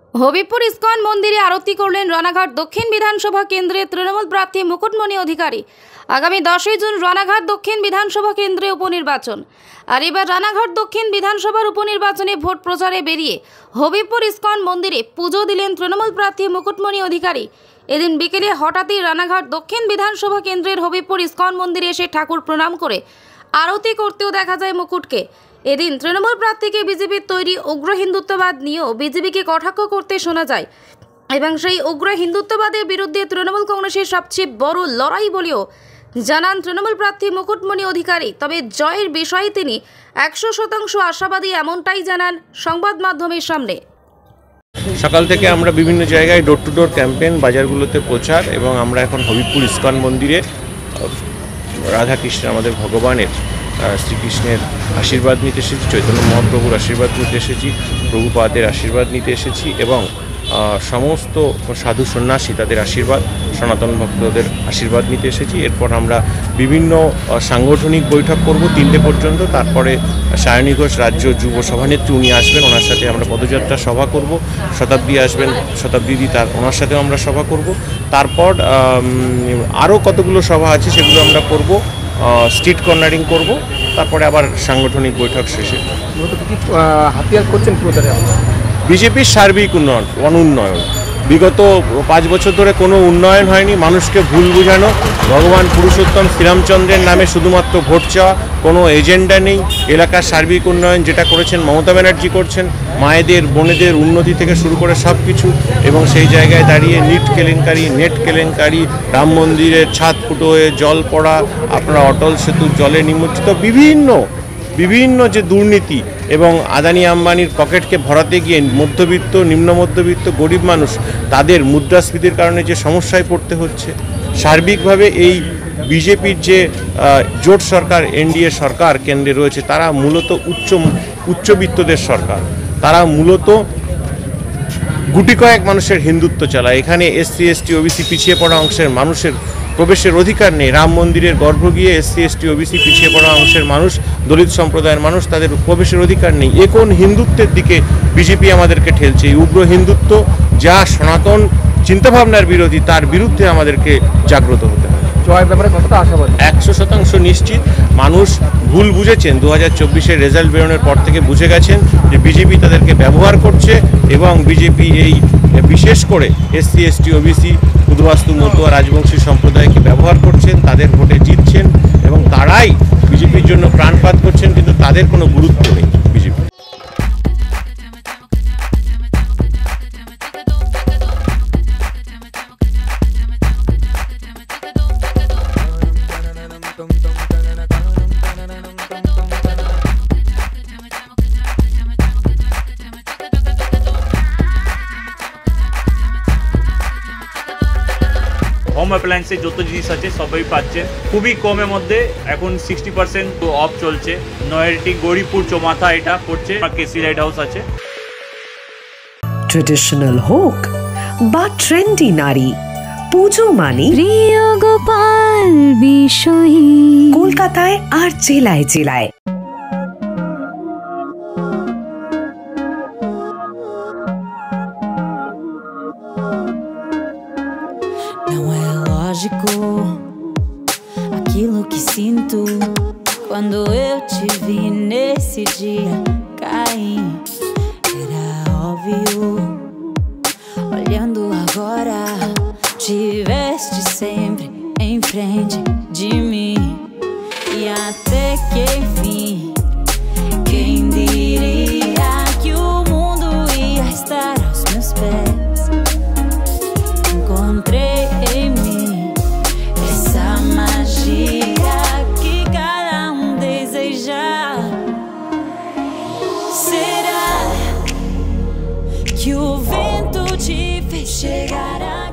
Habibpur ISKCON মন্দিরে আরতি করলেন রানাঘাট দক্ষিণ বিধানসভা কেন্দ্রের তৃণমূল প্রার্থী মুকুটমণি অধিকারী। আগামী 10ই জুন রানাঘাট দক্ষিণ বিধানসভা কেন্দ্রে উপনির্বাচন। আর এবার রানাঘাট দক্ষিণ বিধানসভার উপনির্বাচনে ভোট প্রচারে বেরিয়ে হবিবপুর ইস্কন মন্দিরে পুজো দিলেন তৃণমূল প্রার্থী মুকুটমণি অধিকারী। এদিন বিকেলে হঠাৎই রানাঘাট দক্ষিণ বিধানসভা কেন্দ্রের হবিবপুর ইস্কন মন্দিরে এসে ঠাকুর প্রণাম করে আরতি করতেও দেখা যায় মুকুটকে। এদিন তৃণমূল প্রার্থীকে বিজেপির তৈরি উগ্র হিন্দুত্ববাদ নিয়েও বিজেপিকে কটাক্ষ করতে শোনা যায় এবং সেই উগ্র হিন্দুত্ববাদের বিরুদ্ধে তৃণমূল কংগ্রেসের সবচেয়ে বড় লড়াই বলেও জানান তৃণমূল প্রার্থী মুকুটমণি অধিকারী। তবে জয়ের বিষয়ে তিনি 100% আশাবাদী, এমনটাই জানান সংবাদ মাধ্যমের সামনে। সকাল থেকে আমরা বিভিন্ন জায়গায় ডোর টু ডোর ক্যাম্পেইন, বাজারগুলোতে প্রচার, এবং আমরা এখন হবিবপুর ইস্কন মন্দিরে রাধাকৃষ্ণ আমাদের ভগবানের শ্রীকৃষ্ণের আশীর্বাদ নিতে এসেছি, চৈতন্য মহাপ্রভুর আশীর্বাদ নিতে এসেছি, প্রভুপাদের আশীর্বাদ নিতে এসেছি এবং সমস্ত সাধু সন্ন্যাসী তাদের আশীর্বাদ, সনাতন ভক্তদের আশীর্বাদ নিতে এসেছি। এরপর আমরা বিভিন্ন সাংগঠনিক বৈঠক করব 3টে পর্যন্ত। তারপরে সায়নী ঘোষ রাজ্য যুব সভানেত্রী উনি আসবেন, ওনার সাথে আমরা পদযাত্রা সভা করব। শতাব্দী আসবেন, শতাব্দী ওনার সাথেও আমরা সভা করব। তারপর আরও কতগুলো সভা আছে সেগুলো আমরা করব, স্ট্রিট কর্নারিং করব। তারপরে আবার সাংগঠনিক বৈঠক শেষে হাতিয়ার করছেন প্রচারে বিজেপির সার্বিক অনুন্নয়ন। বিগত 5 বছর ধরে কোনো উন্নয়ন হয়নি। মানুষকে ভুল বোঝানো, ভগবান পুরুষোত্তম শ্রীরামচন্দ্রের নামে শুধুমাত্র ভোট চাওয়া, কোনো এজেন্ডা নেই। এলাকার সার্বিক উন্নয়ন যেটা করেছেন মমতা ব্যানার্জি করছেন, মায়েদের বোনেদের উন্নতি থেকে শুরু করে সব কিছু। এবং সেই জায়গায় দাঁড়িয়ে নেট কেলেঙ্কারি, রাম মন্দিরের ছাদ ফুটো হয়ে জল পড়া, আপনার অটল সেতুর জলে নিমজ্জিত বিভিন্ন যে দুর্নীতি এবং আদানি আম্বানির পকেটকে ভরাতে গিয়ে মধ্যবিত্ত, নিম্ন মধ্যবিত্ত, গরিব মানুষ তাদের মুদ্রাস্ফীতির কারণে যে সমস্যায় পড়তে হচ্ছে। সার্বিকভাবে এই বিজেপির যে জোট সরকার, এনডিএ সরকার কেন্দ্রে রয়েছে, তারা মূলত উচ্চবিত্তদের সরকার। তারা মূলত গুটি কয়েক মানুষের হিন্দুত্ব চালায়। এখানে এসসি এসটি ওবিসি পিছিয়ে পড়া অংশের মানুষের প্রবেশের অধিকার নেই। রাম মন্দিরের গর্ভ গিয়ে এসসি এসটি ওবিসি পিছিয়ে পড়া অংশের মানুষ, দলিত সম্প্রদায়ের মানুষ, তাদের প্রবেশের অধিকার নেই। এ কোন হিন্দুত্বের দিকে বিজেপি আমাদেরকে ঠেলছে? এই উগ্র হিন্দুত্ব, যা সনাতন চিন্তাভাবনার বিরোধী, তার বিরুদ্ধে আমাদেরকে জাগ্রত হতে হবে। জয়ের ব্যাপারে কতটা আশাবাদী? 100% নিশ্চিত। মানুষ ভুল বুঝেছেন, 2024-এর রেজাল্ট বেরোনোর পর থেকে বুঝে গেছেন যে বিজেপি তাদেরকে ব্যবহার করছে এবং বিজেপি এই বিশেষ করে এসসি এসটি ওবিসি, উদ্বাস্তু, মতুয়া, রাজবংশী সম্প্রদায়কে ব্যবহার করছেন, তাদের ভোটে জিতছেন এবং তারাই বিজেপির জন্য প্রাণপাত করছেন, কিন্তু তাদের কোনো গুরুত্ব নেই বিজেপি। হোম অ্যাপ্লায়েন্সে যত জিনিস আছে সবই পাচ্ছেন খুবই কমের মধ্যে। এখন 60% অফ চলছে। নয়ারটি গৌরীপুর চৌমাথা এটা পড়ছে, কেসি লাইট হাউস আছে। ট্রেডিশনাল হোক বা ট্রেন্ডি নারী, পুজো মানে প্রিয় গোপাল বিষয়ী কলকাতায় আর জেলায় জেলায়। Não é lógico aquilo que sinto quando eu te vi nesse dia cair. Era óbvio, olhando agora, tiveste sempre em frente de mim. E até que enfim, quem diria que o mundo ia estar aos meus pés? Encontrei em mim essa magia que cada deseja. Será que o vento te fez chegar a